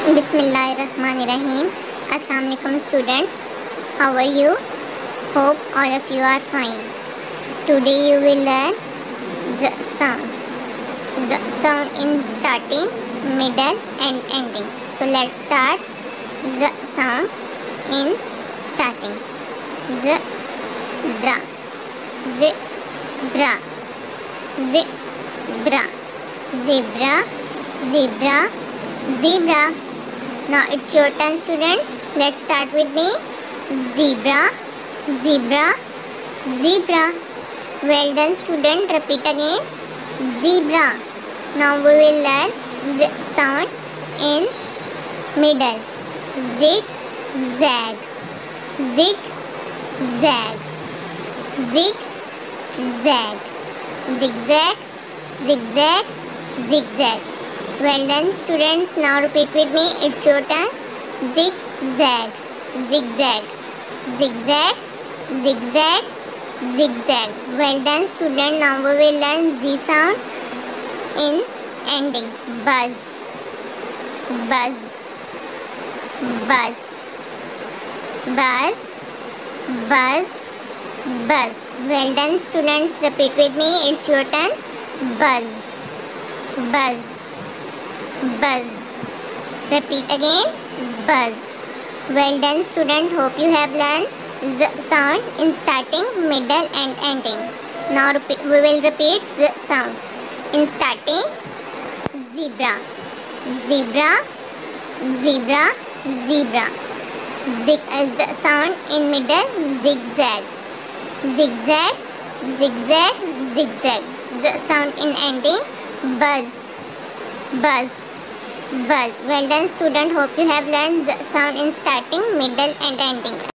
Bismillahirrahmanirrahim. Assalamu alaikum students. How are you? Hope all of you are fine. Today you will learn z sound. Z sound in starting, middle and ending. So let's start z sound in starting. Z dra, zebra, zebra, zebra, zebra, zebra. Now it's your turn, students. Let's start with me. Zebra, zebra, zebra. Well done, student. Repeat again. Zebra. Now we will learn z sound in middle. Zig, zag, zig, zag, zig, zag, zigzag, zigzag, zigzag. Well done, students. Now repeat with me. It's your turn. Zig, zag, zigzag, zigzag, zigzag, zigzag. Well done, student. Now we will learn Z sound in ending. Buzz, buzz, buzz, buzz, buzz, buzz. Well done, students. Repeat with me. It's your turn. Buzz, buzz, buzz. Repeat again. Buzz. Well done, student. Hope you have learned Z sound in starting, middle and ending. Now we will repeat Z sound in starting. Zebra, zebra, zebra, zebra. Z sound in middle. Zigzag, zigzag, zigzag, zigzag. Z sound in ending. Buzz, buzz, buzz. Well done, student. Hope you have learned Z sound in starting, middle and ending.